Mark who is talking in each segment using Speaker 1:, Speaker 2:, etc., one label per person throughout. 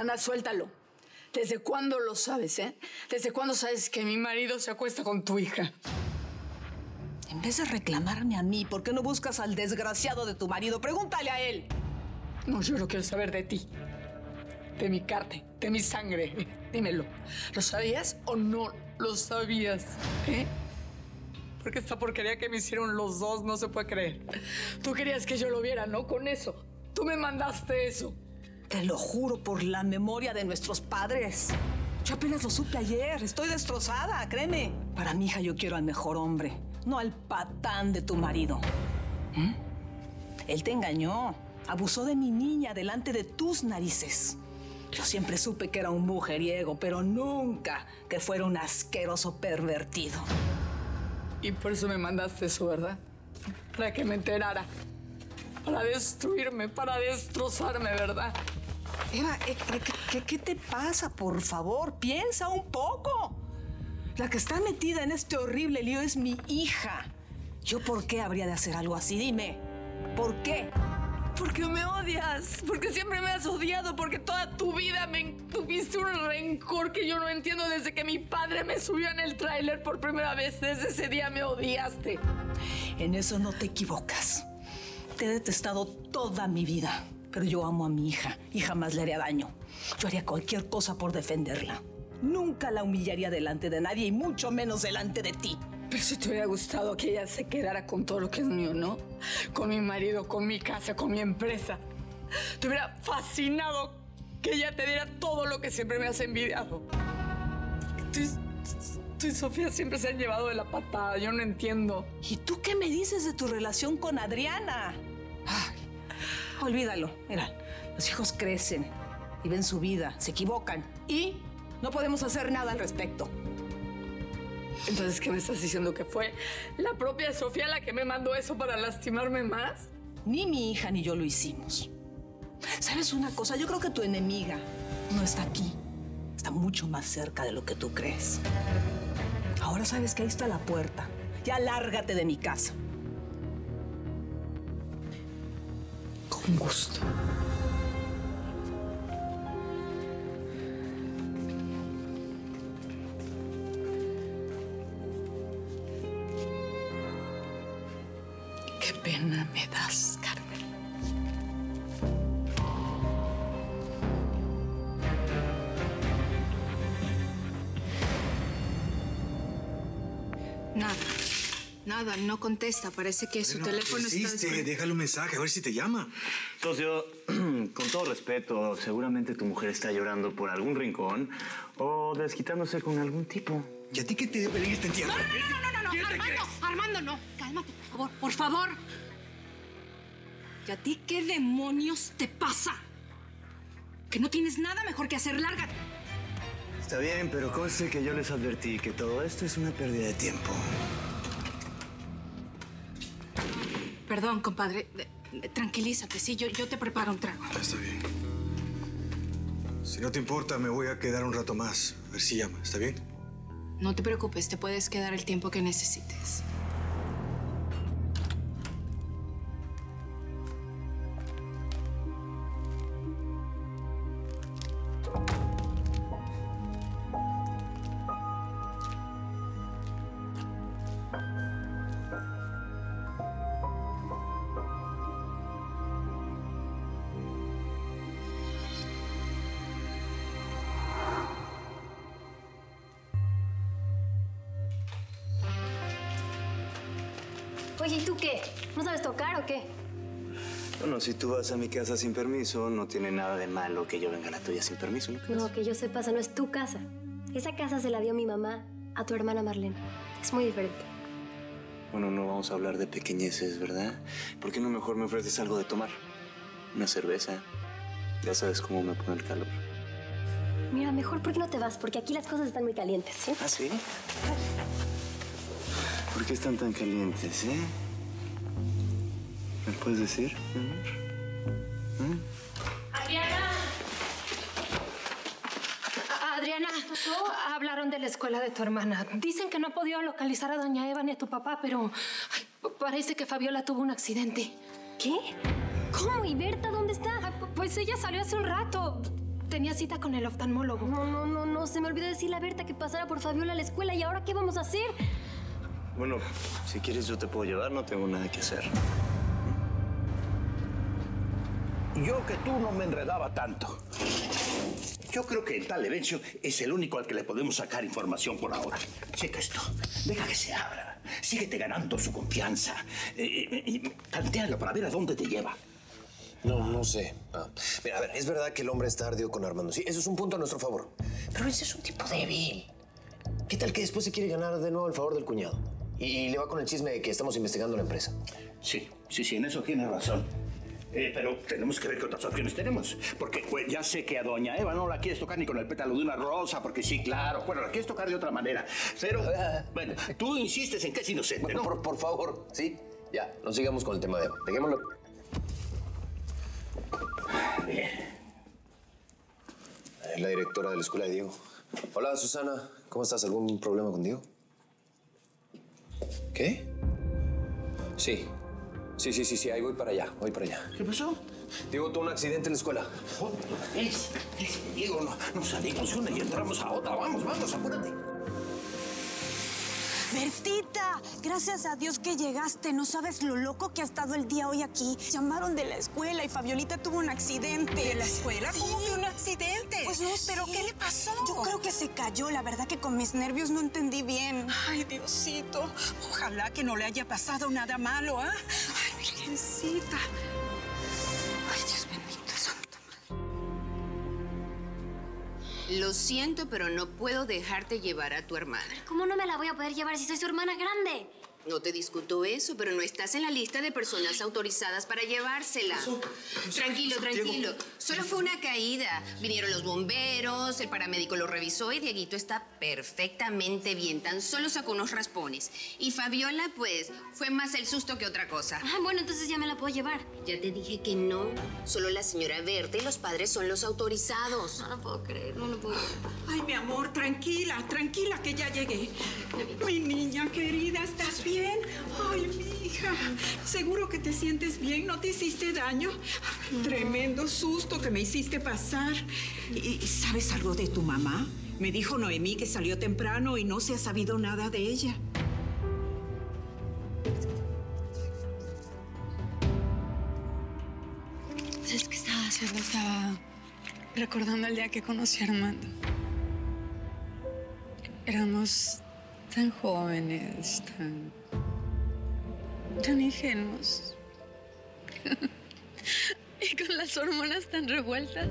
Speaker 1: Ana, suéltalo. ¿Desde cuándo lo sabes, eh? ¿Desde cuándo sabes que mi marido se acuesta con tu hija?
Speaker 2: En vez de reclamarme a mí, ¿por qué no buscas al desgraciado de tu marido? Pregúntale a él.
Speaker 1: No, yo no quiero saber de ti. De mi carne, de mi sangre. Dímelo. ¿Lo sabías o no lo sabías? ¿Eh? Porque esta porquería que me hicieron los dos no se puede creer. Tú querías que yo lo viera, ¿no? Con eso. Tú me mandaste eso.
Speaker 2: Te lo juro por la memoria de nuestros padres. Yo apenas lo supe ayer. Estoy destrozada, créeme. Para mi hija yo quiero al mejor hombre, no al patán de tu marido. Él te engañó. Abusó de mi niña delante de tus narices. Yo siempre supe que era un mujeriego, pero nunca que fuera un asqueroso pervertido.
Speaker 1: Y por eso me mandaste eso, ¿verdad? Para que me enterara. Para destruirme, para destrozarme, ¿verdad?
Speaker 2: Eva, ¿qué te pasa? Por favor, piensa un poco. La que está metida en este horrible lío es mi hija. ¿Yo por qué habría de hacer algo así? Dime, ¿por qué?
Speaker 1: Porque me odias, porque siempre me has odiado, porque toda tu vida me tuviste un rencor que yo no entiendo desde que mi padre me subió en el tráiler por primera vez. Desde ese día me odiaste.
Speaker 2: En eso no te equivocas. Te he detestado toda mi vida, pero yo amo a mi hija y jamás le haría daño. Yo haría cualquier cosa por defenderla. Nunca la humillaría delante de nadie y mucho menos delante de ti.
Speaker 1: Pero si te hubiera gustado que ella se quedara con todo lo que es mío, ¿no? Con mi marido, con mi casa, con mi empresa. Te hubiera fascinado que ella te diera todo lo que siempre me has envidiado. Tú y Sofía siempre se han llevado de la patada, yo no entiendo.
Speaker 2: ¿Y tú qué me dices de tu relación con Adriana? Ay, olvídalo. Mira, los hijos crecen, viven su vida, se equivocan y no podemos hacer nada al respecto.
Speaker 1: Entonces, ¿qué me estás diciendo? ¿Que fue la propia Sofía la que me mandó eso para lastimarme más?
Speaker 2: Ni mi hija ni yo lo hicimos. ¿Sabes una cosa? Yo creo que tu enemiga no está aquí. Está mucho más cerca de lo que tú crees. Ahora sabes que ahí está la puerta. Ya lárgate de mi casa.
Speaker 1: Con gusto. Qué pena me das, Carmen.
Speaker 3: Nada, no contesta. Parece que su teléfono está...
Speaker 4: Déjale un mensaje, a ver si te llama.
Speaker 5: Socio, con todo respeto, seguramente tu mujer está llorando por algún rincón o desquitándose con algún tipo.
Speaker 4: ¿Y a ti qué te debe venir este entierro?
Speaker 3: No, Armando, no. Cálmate, por favor. ¿Y a ti qué demonios te pasa? Que no tienes nada mejor que hacer, lárgate.
Speaker 5: Está bien, pero conste que yo les advertí que todo esto es una pérdida de tiempo.
Speaker 3: Perdón, compadre. Tranquilízate, sí, yo te preparo un trago.
Speaker 4: Está bien. Si no te importa, me voy a quedar un rato más. A ver si llama, ¿está bien?
Speaker 3: No te preocupes, te puedes quedar el tiempo que necesites.
Speaker 6: Oye, ¿y tú qué? ¿No sabes tocar o qué?
Speaker 5: Bueno, si tú vas a mi casa sin permiso, no tiene nada de malo que yo venga a la tuya sin permiso, ¿no crees?
Speaker 6: No, que yo sepa, esa no es tu casa. Esa casa se la dio mi mamá a tu hermana Marlene. Es muy diferente.
Speaker 5: Bueno, no vamos a hablar de pequeñeces, ¿verdad? ¿Por qué no mejor me ofreces algo de tomar? Una cerveza. Ya sabes cómo me pone el calor.
Speaker 6: Mira, mejor ¿por qué no te vas? Porque aquí las cosas están muy calientes, ¿sí?
Speaker 5: ¿Ah, sí? ¿Por qué están tan calientes, eh? ¿Me puedes decir, mi amor?
Speaker 6: ¡Adriana! Adriana, hablaron de la escuela de tu hermana. Dicen que no ha podido localizar a doña Eva ni a tu papá, pero parece que Fabiola tuvo un accidente. ¿Qué? ¿Cómo? ¿Y Berta dónde está? Pues ella salió hace un rato. tenía cita con el oftalmólogo.
Speaker 7: No. Se me olvidó decirle a Berta que pasara por Fabiola a la escuela. ¿Y ahora qué vamos a hacer?
Speaker 5: Bueno, si quieres yo te puedo llevar, no tengo nada que hacer.
Speaker 8: Yo que tú no me enredaba tanto. Yo creo que el tal Evencio es el único al que le podemos sacar información por ahora. Checa esto. Deja que se abra. Síguete ganando su confianza. Tantéalo para ver a dónde te lleva.
Speaker 9: No sé. Mira, a ver, es verdad que el hombre está ardido con Armando. Sí, eso es un punto a nuestro favor. Pero ese es un tipo débil. ¿Qué tal que después se quiere ganar de nuevo el favor del cuñado? Y le va con el chisme de que estamos investigando la empresa.
Speaker 8: Sí, en eso tienes razón. Pero tenemos que ver qué otras opciones tenemos. Porque pues, ya sé que a doña Eva no la quieres tocar ni con el pétalo de una rosa, porque sí, claro. Bueno, la quieres tocar de otra manera. Pero, bueno, tú insistes en que es inocente, ¿no?
Speaker 9: Por favor, ¿sí? Ya, no sigamos con el tema de Eva. Dejémoslo.
Speaker 8: Bien.
Speaker 9: Es la directora de la escuela de Diego. Hola, Susana. ¿Cómo estás? ¿Algún problema con Diego? ¿Qué? Sí, ahí voy para allá,
Speaker 8: ¿Qué pasó?
Speaker 9: Diego tuvo un accidente en la escuela.
Speaker 8: Diego, no salimos una y entramos a otra. Vamos, apúrate.
Speaker 10: Bertita, gracias a Dios que llegaste. No sabes lo loco que ha estado el día hoy aquí. Llamaron de la escuela y Fabiolita tuvo un accidente.
Speaker 11: ¿De la escuela?
Speaker 10: Sí.
Speaker 11: ¿Cómo que un accidente?
Speaker 10: Pues no sé.
Speaker 11: ¿Pero qué le pasó?
Speaker 10: Yo creo que se cayó. La verdad que con mis nervios no entendí bien.
Speaker 11: Ay, Diosito. Ojalá que no le haya pasado nada malo, ¿ah? Ay, Virgencita. Ay, Dios bendito, Santa Madre.
Speaker 12: Lo siento, pero no puedo dejarte llevar a tu hermana.
Speaker 7: ¿Cómo no me la voy a poder llevar si soy su hermana grande?
Speaker 12: No te discuto eso, pero no estás en la lista de personas autorizadas para llevársela. Tranquilo. Solo fue una caída. Vinieron los bomberos, el paramédico lo revisó y Dieguito está perfectamente bien. Tan solo sacó unos raspones. Y Fabiola, pues, fue más el susto que otra cosa.
Speaker 7: Bueno, entonces ya me la puedo llevar.
Speaker 12: Ya te dije que no. Solo la señora Berta y los padres son los autorizados.
Speaker 7: No lo puedo creer, no lo puedo creer.
Speaker 11: Ay, mi amor, tranquila, que ya llegué. Mi niña querida, ¿estás bien? Ay, mi hija, seguro que te sientes bien, ¿no te hiciste daño? Tremendo susto que me hiciste pasar. ¿Y sabes algo de tu mamá? Me dijo Noemí que salió temprano y no se ha sabido nada de ella.
Speaker 13: ¿Sabes qué estaba haciendo? Estaba recordando el día que conocí a Armando. Éramos tan jóvenes, tan ingenuos. Y con las hormonas tan revueltas.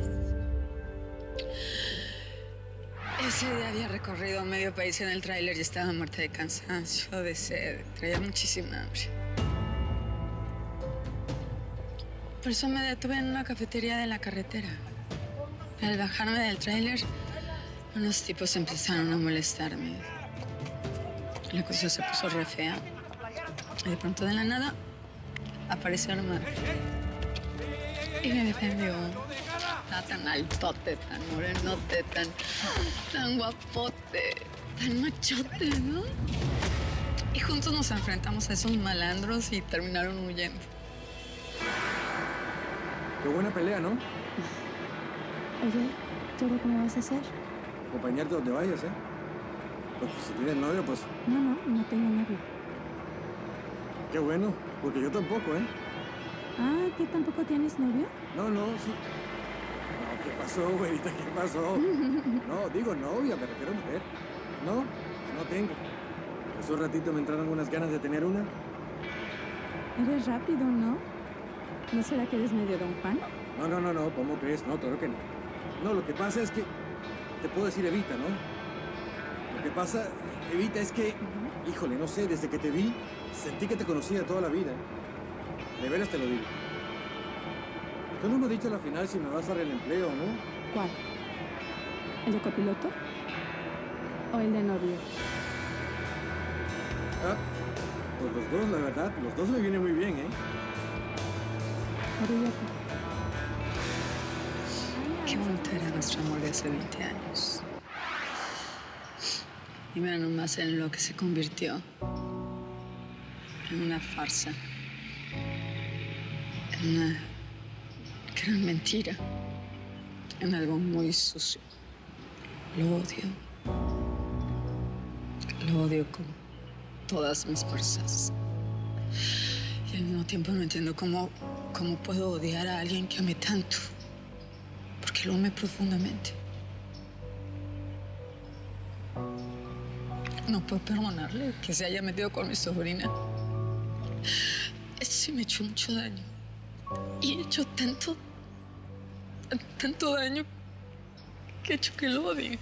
Speaker 13: Ese día había recorrido medio país en el tráiler y estaba muerta de cansancio, de sed. Traía muchísima hambre. Por eso me detuve en una cafetería de la carretera. Al bajarme del tráiler, unos tipos empezaron a molestarme. La cosa se puso re fea. Y de pronto, de la nada, apareció Armando. Y me defendió. Estaba tan altote, tan morenote, tan guapote, tan machote, ¿no? Y juntos nos enfrentamos a esos malandros y terminaron huyendo.
Speaker 14: Qué buena pelea, ¿no?
Speaker 15: Oye, ¿tú ahora cómo vas a hacer?
Speaker 14: Acompañarte donde vayas, ¿eh? Pues si tienes novio, pues...
Speaker 15: No tengo novio.
Speaker 14: Qué bueno, porque yo tampoco, ¿eh?
Speaker 15: Ah, ¿que tampoco tienes novio?
Speaker 14: No, sí. No, ¿qué pasó, güerita? ¿Qué pasó? No, digo novia, me refiero a mujer. No tengo. Hace un ratito me entraron unas ganas de tener una.
Speaker 15: Eres rápido, ¿no? ¿No será que eres medio Don Juan?
Speaker 14: No, ¿cómo crees? No, claro que no. No, lo que pasa es que... Te puedo decir Evita, ¿no? Lo que pasa, Evita, es que... Híjole, no sé, desde que te vi, sentí que te conocía toda la vida. De veras te lo digo. Tú no me has dicho a la final si me vas a dar el empleo, ¿no?
Speaker 15: ¿Cuál? ¿El de copiloto? ¿O el de novio?
Speaker 14: Pues los dos, la verdad, los dos me vienen muy bien, ¿eh?
Speaker 15: Orillate.
Speaker 13: Qué bonito era nuestro amor de hace 20 años. Y mira nomás en lo que se convirtió. En una farsa. En una gran mentira. en algo muy sucio. Lo odio. Lo odio con todas mis fuerzas. Y al mismo tiempo no entiendo cómo puedo odiar a alguien que amé tanto. Porque lo amé profundamente. No puedo perdonarle que se haya metido con mi sobrina. Eso sí me ha hecho mucho daño. Y he hecho tanto daño que he hecho que lo odie.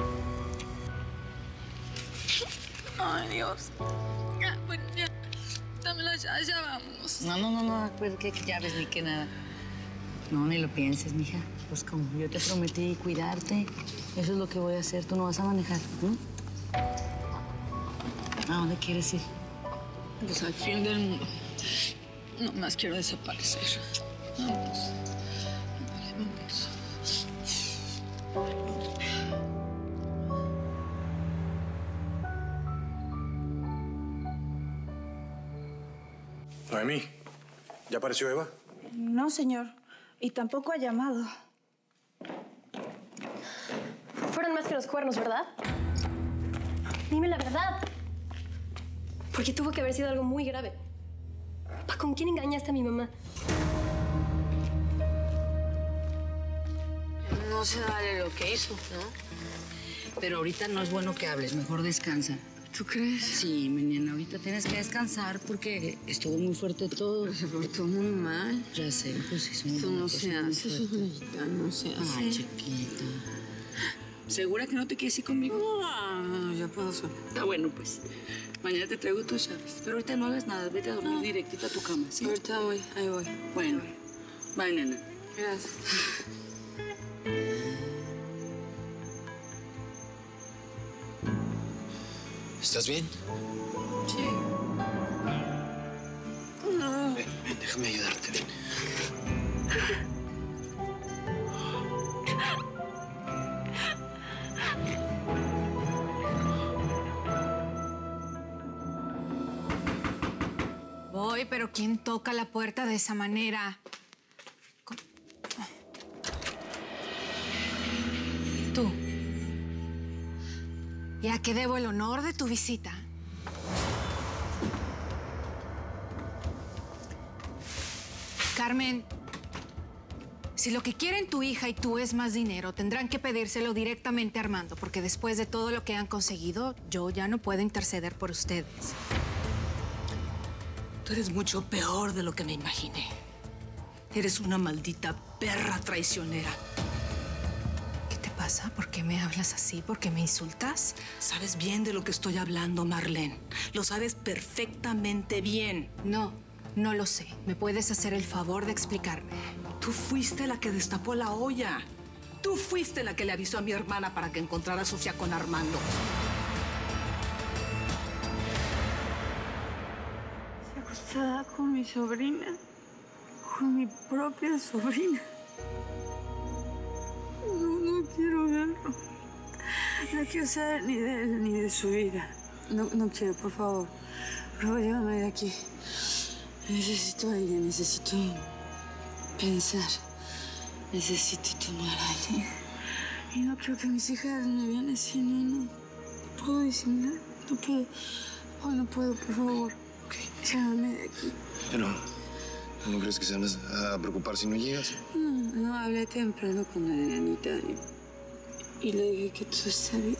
Speaker 13: Ay, Dios. Ya, bueno, ya. Dámela ya vamos.
Speaker 16: No, pues qué llaves ni qué nada. No, ni lo pienses, mija. Pues como yo te prometí cuidarte, eso es lo que voy a hacer. Tú no vas a manejar, ¿no? ¿A dónde quieres ir?
Speaker 13: Pues al fin del mundo. No más quiero desaparecer. Vamos. Vamos.
Speaker 4: Noemí, ¿ya apareció Eva?
Speaker 10: No, señor. Y tampoco ha llamado.
Speaker 7: Fueron más que los cuernos, ¿verdad? Dime la verdad. Porque tuvo que haber sido algo muy grave. ¿Con quién engañaste a mi mamá?
Speaker 16: No se vale lo que hizo, ¿no? Pero ahorita no es bueno que hables. Mejor descansa.
Speaker 13: ¿Tú crees?
Speaker 16: Sí, mi nena, ahorita tienes que descansar porque estuvo muy fuerte todo.
Speaker 13: Se portó muy mal.
Speaker 16: Ya sé, pues sí.
Speaker 13: Esto no se hace, Sofía, no se hace.
Speaker 16: Ay, chiquita.
Speaker 13: ¿Segura que no te quieres ir conmigo? No, ya puedo sola.
Speaker 16: Está bueno, pues. Mañana te traigo tus llaves. Pero ahorita no hagas nada. Vete a dormir directita a tu cama, ¿sí?
Speaker 13: Ahorita voy, ahí voy.
Speaker 16: Bueno, bye, nena.
Speaker 13: Gracias.
Speaker 9: ¿Estás bien?
Speaker 13: Sí.
Speaker 9: Ven, déjame ayudarte, ven.
Speaker 3: Voy, pero ¿quién toca la puerta de esa manera? Tú. ¿Y a qué debo el honor de tu visita? Carmen, si lo que quieren tu hija y tú es más dinero, tendrán que pedírselo directamente a Armando, porque después de todo lo que han conseguido, yo ya no puedo interceder por ustedes.
Speaker 2: Tú eres mucho peor de lo que me imaginé. Eres una maldita perra traicionera.
Speaker 3: ¿Qué te pasa? ¿Por qué me hablas así? ¿Por qué me insultas?
Speaker 2: Sabes bien de lo que estoy hablando, Marlene. Lo sabes perfectamente bien.
Speaker 3: No, no lo sé. ¿Me puedes hacer el favor de explicarme?
Speaker 2: Tú fuiste la que destapó la olla. Tú fuiste la que le avisó a mi hermana para que encontrara a Sofía con Armando.
Speaker 13: Acostada con mi sobrina, con mi propia sobrina. No quiero verlo. No quiero saber ni de él ni de su vida. No quiero, por favor. Por favor, llévame de aquí. Necesito aire, necesito pensar. Necesito tomar aire. Y no quiero que mis hijas me vean así, no puedo disimular. No puedo. Hoy no puedo, por favor. Llévame de aquí.
Speaker 9: Pero, ¿no crees que se van a preocupar si no llegas?
Speaker 13: No, hablé temprano con la nenita y le dije que todo está bien.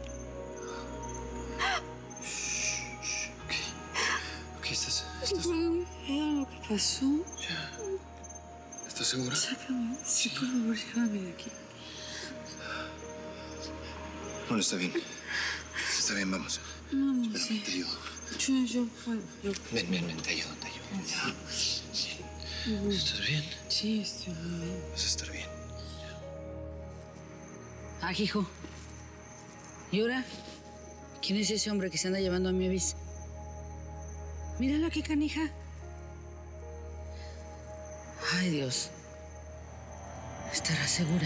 Speaker 9: Ok, estás...
Speaker 13: Era lo que pasó.
Speaker 9: ¿Estás segura?
Speaker 13: Sácame. Sí, por favor, llévame de aquí.
Speaker 9: Bueno, está bien. Está bien, vamos.
Speaker 13: Vamos,
Speaker 9: Espérame, te ayudo.
Speaker 13: Yo puedo.
Speaker 9: Ven, te ayudo. ¿Estás bien?
Speaker 13: Sí, estoy muy bien.
Speaker 9: Vas a estar bien.
Speaker 16: Ah, hijo. ¿Y ahora? ¿Quién es ese hombre que se anda llevando a mi Avis? Mírala qué canija. Ay, Dios. ¿Estará segura?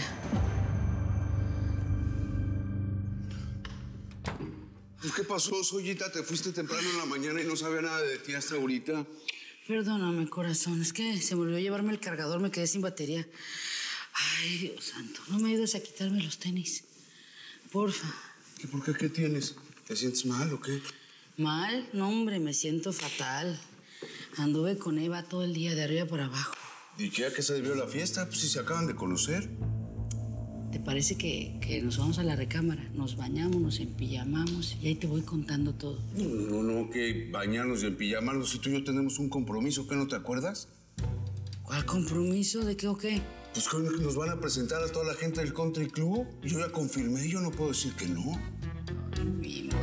Speaker 17: Pues, ¿qué pasó, Soyita? Te fuiste temprano en la mañana y no sabía nada de ti hasta ahorita.
Speaker 16: Perdóname, corazón. Es que se me olvidó llevarme el cargador. Me quedé sin batería. Ay, Dios santo, no me ayudes a quitarme los tenis. Porfa.
Speaker 17: ¿Y por qué? ¿Qué tienes? ¿Te sientes mal o qué?
Speaker 16: ¿Mal? No, hombre, me siento fatal. Anduve con Eva todo el día, de arriba para abajo.
Speaker 17: ¿Y qué? ¿A qué se debió la fiesta? Pues si se acaban de conocer.
Speaker 16: ¿Te parece que nos vamos a la recámara? Nos bañamos, nos empijamamos y ahí te voy contando todo.
Speaker 17: No, que bañarnos y empijamarnos. Si tú y yo tenemos un compromiso, ¿qué no te acuerdas?
Speaker 16: ¿Cuál compromiso? ¿De qué o qué?
Speaker 17: Pues que nos van a presentar a toda la gente del country club. Yo ya confirmé, yo no puedo decir que no.
Speaker 16: Ay, mi madre.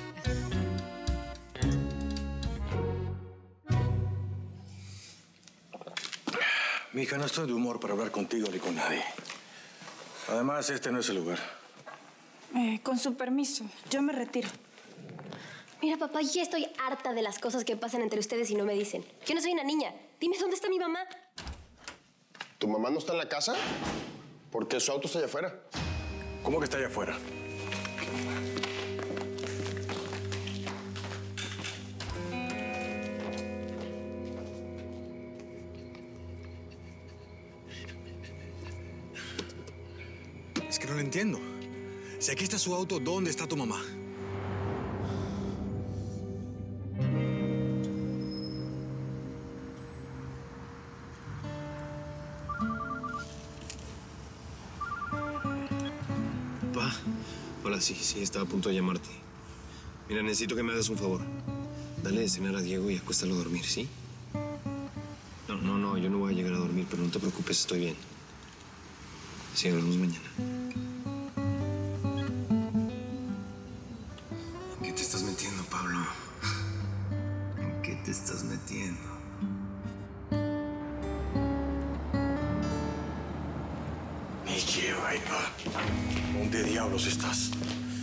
Speaker 4: Mija, no estoy de humor para hablar contigo ni con nadie. Además, este no es el lugar.
Speaker 10: Con su permiso, yo me retiro.
Speaker 7: Mira, papá, ya estoy harta de las cosas que pasan entre ustedes y no me dicen. Yo no soy una niña. Dime, ¿dónde está mi mamá?
Speaker 9: ¿Tu mamá no está en la casa? Porque su auto está allá afuera.
Speaker 4: ¿Cómo que está allá afuera? Es que no lo entiendo. Si aquí está su auto, ¿dónde está tu mamá?
Speaker 9: Pa, hola, sí, estaba a punto de llamarte. Mira, necesito que me hagas un favor. Dale de cenar a Diego y acuéstalo a dormir, ¿sí? No, yo no voy a llegar a dormir, pero no te preocupes, estoy bien. Sí, hablamos mañana. ¿En qué te estás metiendo, Pablo? ¿En qué te estás metiendo?
Speaker 4: Me lleva, Eva. ¿Dónde diablos estás?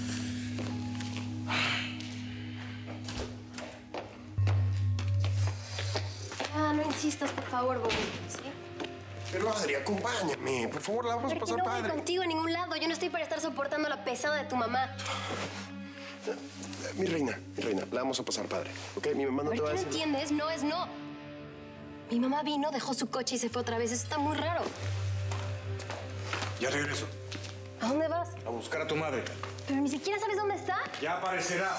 Speaker 7: Ah, no insistas, por favor, Bobby, ¿sí?
Speaker 9: Pero Adri, acompáñame. Por favor, la vamos a pasar
Speaker 7: no
Speaker 9: padre.
Speaker 7: voy contigo a ningún lado. Yo no estoy para estar soportando la pesada de tu mamá.
Speaker 9: Mi reina, la vamos a pasar padre, ¿ok? Mi mamá no te va a
Speaker 7: ¿Qué
Speaker 9: decir...
Speaker 7: no entiendes? No es no. Mi mamá vino, dejó su coche y se fue otra vez. Eso está muy raro.
Speaker 4: Ya regreso.
Speaker 7: ¿A dónde vas?
Speaker 4: A buscar a tu madre.
Speaker 7: Pero ni siquiera sabes dónde está.
Speaker 4: Ya aparecerá.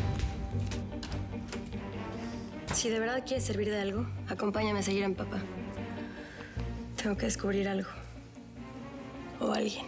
Speaker 7: Si de verdad quieres servir de algo, acompáñame a seguir a mi papá. Tengo que descubrir algo. O alguien.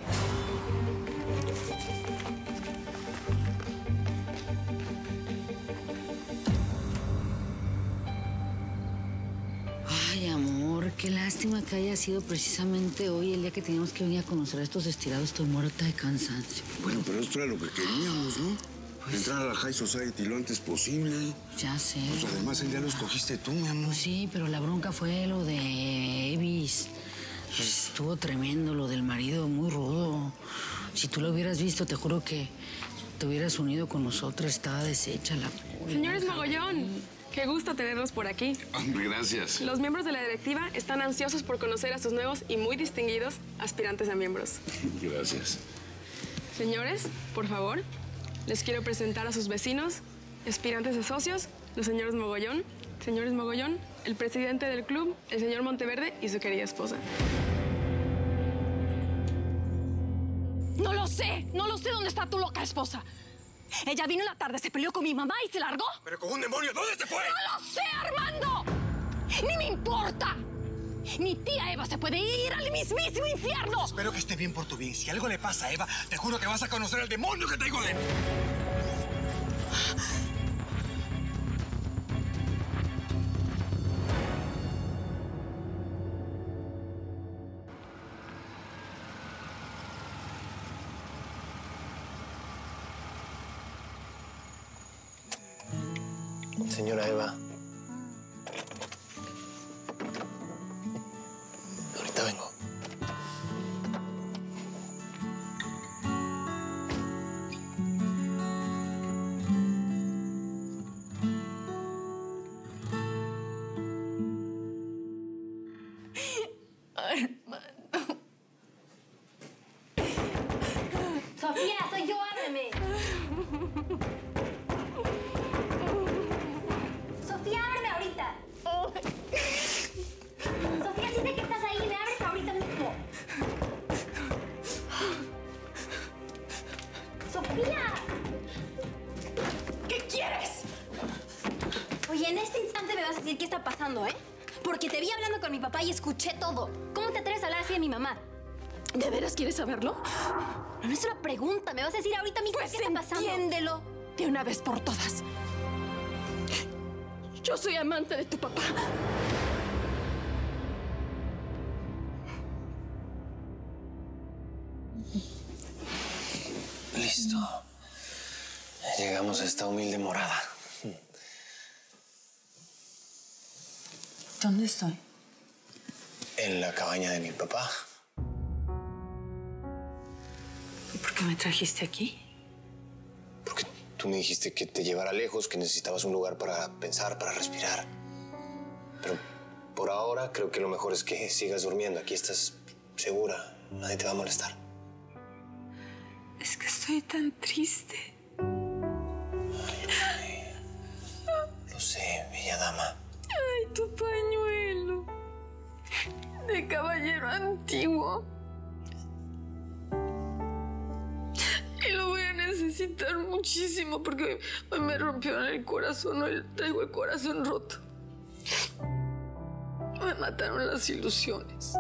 Speaker 16: Ay, amor, qué lástima que haya sido precisamente hoy el día que teníamos que venir a conocer a estos estirados. Estoy muerta de cansancio.
Speaker 17: Bueno, pero esto era lo que queríamos, ¿no? Entrar a la High Society lo antes posible.
Speaker 16: Ya sé.
Speaker 17: Pues además el día lo escogiste tú, mi amor.
Speaker 16: Pues sí, pero la bronca fue lo de Evis. Pues estuvo tremendo, lo del marido, muy rudo. Si tú lo hubieras visto, te juro que te hubieras unido con nosotros. Estaba deshecha la pobre.
Speaker 18: Señores Mogollón, qué gusto tenerlos por aquí.
Speaker 17: Hombre, gracias.
Speaker 18: Los miembros de la directiva están ansiosos por conocer a sus nuevos y muy distinguidos aspirantes a miembros.
Speaker 17: Gracias.
Speaker 18: Señores, por favor, les quiero presentar a sus vecinos, aspirantes a socios, los señores Mogollón. Señores Mogollón, el presidente del club, el señor Monteverde y su querida esposa.
Speaker 3: No lo sé dónde está tu loca esposa. Ella vino en la tarde, se peleó con mi mamá y se largó.
Speaker 4: ¿Pero con un demonio? ¿Dónde se fue?
Speaker 3: ¡No lo sé, Armando! ¡Ni me importa! Mi tía Eva se puede ir al mismísimo infierno.
Speaker 4: Espero que esté bien por tu bien. Si algo le pasa a Eva, te juro que vas a conocer al demonio que traigo dentro.
Speaker 9: Señora Eva. Ahorita vengo.
Speaker 7: Sofía, soy yo, ábreme. Sofía. En este instante me vas a decir qué está pasando, ¿eh? Porque te vi hablando con mi papá y escuché todo. ¿Cómo te atreves a hablar así de mi mamá?
Speaker 6: ¿De veras quieres saberlo?
Speaker 7: No es una pregunta. Me vas a decir ahorita mismo
Speaker 6: Pues
Speaker 7: qué está pasando.
Speaker 6: entiéndelo de una vez por todas. Yo soy amante de tu papá.
Speaker 9: Listo. Llegamos a esta humilde morada.
Speaker 13: ¿Dónde estoy?
Speaker 9: En la cabaña de mi papá.
Speaker 13: ¿Y por qué me trajiste aquí?
Speaker 9: Tú me dijiste que te llevara lejos, que necesitabas un lugar para pensar, para respirar. Pero por ahora creo que lo mejor es que sigas durmiendo. Aquí estás segura. Nadie te va a molestar.
Speaker 13: Es que estoy tan triste.
Speaker 9: Lo sé, bella dama.
Speaker 6: Ay, tu pañuelo. De caballero antiguo. Y lo voy a necesitar muchísimo porque hoy me rompieron el corazón. Hoy traigo el corazón roto. Me mataron las ilusiones.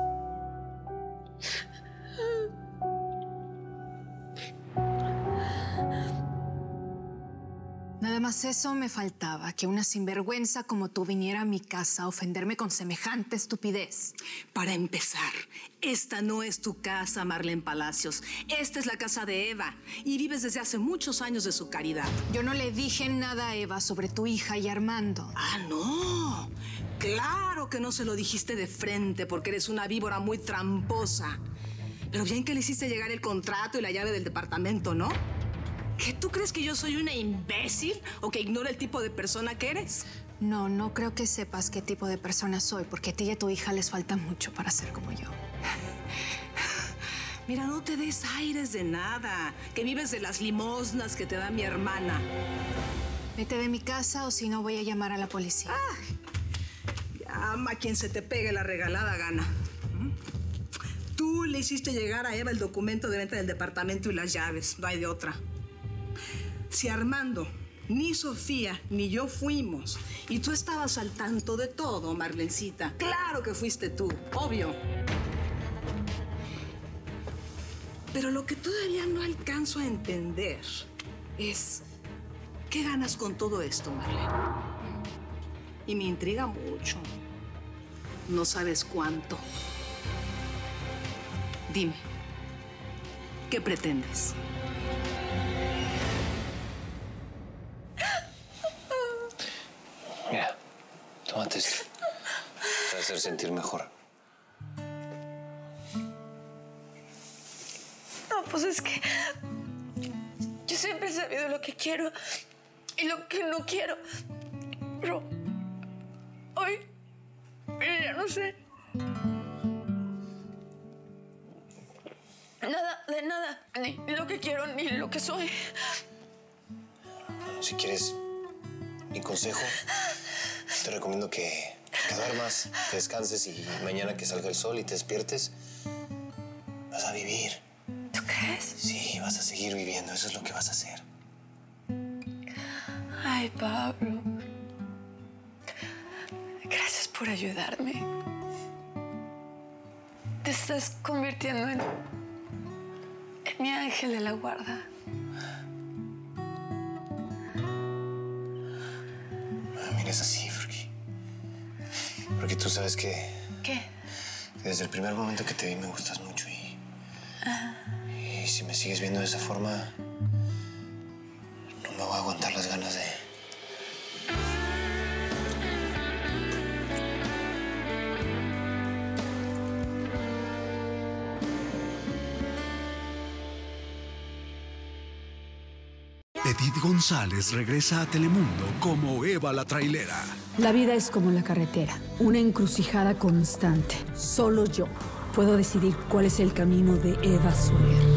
Speaker 3: Nada más eso me faltaba, que una sinvergüenza como tú viniera a mi casa a ofenderme con semejante estupidez.
Speaker 2: Para empezar, esta no es tu casa, Marlene Palacios. Esta es la casa de Eva y vives desde hace muchos años de su caridad.
Speaker 3: Yo no le dije nada a Eva sobre tu hija y Armando.
Speaker 2: Ah, no. Claro que no se lo dijiste de frente porque eres una víbora muy tramposa. Pero bien que le hiciste llegar el contrato y la llave del departamento, ¿no? ¿Qué, tú crees que yo soy una imbécil o que ignoro el tipo de persona que eres?
Speaker 3: No, no creo que sepas qué tipo de persona soy, porque a ti y a tu hija les falta mucho para ser como yo.
Speaker 2: Mira, no te des aires de nada, que vives de las limosnas que te da mi hermana.
Speaker 3: Vete de mi casa o si no voy a llamar a la policía.
Speaker 2: Llama a quien se te pegue la regalada gana. Tú le hiciste llegar a Eva el documento de venta del departamento y las llaves, no hay de otra. Si Armando, ni Sofía, ni yo fuimos, y tú estabas al tanto de todo, Marlencita, claro que fuiste tú, obvio. Pero lo que todavía no alcanzo a entender es ¿qué ganas con todo esto, Marlene? Y me intriga mucho. No sabes cuánto. Dime, ¿qué pretendes?
Speaker 9: Mira, tómate esto. Te va a hacer sentir mejor.
Speaker 6: No, pues es que yo siempre he sabido lo que quiero y lo que no quiero. Pero hoy ya no sé. Nada, de nada. Ni lo que quiero, ni lo que soy.
Speaker 9: Si quieres mi consejo, te recomiendo que duermas, que descanses y mañana que salga el sol y te despiertes, vas a vivir.
Speaker 6: ¿Tú crees?
Speaker 9: Sí, vas a seguir viviendo. Eso es lo que vas a hacer.
Speaker 6: Ay, Pablo. Gracias por ayudarme. Te estás convirtiendo en mi ángel de la guarda.
Speaker 9: No mires así, porque tú sabes que...
Speaker 6: ¿Qué?
Speaker 9: Desde el primer momento que te vi me gustas mucho y si me sigues viendo de esa forma, no me voy a aguantar las ganas de...
Speaker 19: Edith González regresa a Telemundo como Eva la trailera.
Speaker 15: La vida es como la carretera, una encrucijada constante. Solo yo puedo decidir cuál es el camino de Eva Soler.